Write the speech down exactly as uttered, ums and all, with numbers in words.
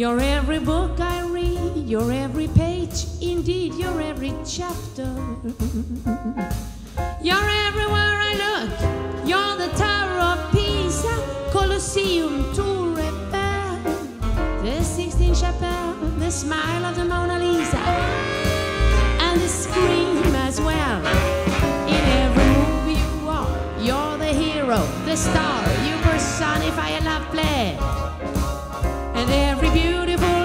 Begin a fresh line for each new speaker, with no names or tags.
You're every book I read, you're every page, indeed, you're every chapter. You're everywhere I look, you're the Tower of Pisa, Colosseum, Tour Eiffel, the Sistine Chapel, the smile of the Mona Lisa, and the scream as well. In every movie you are, you're the hero, the star, you personify a love play. And every beautiful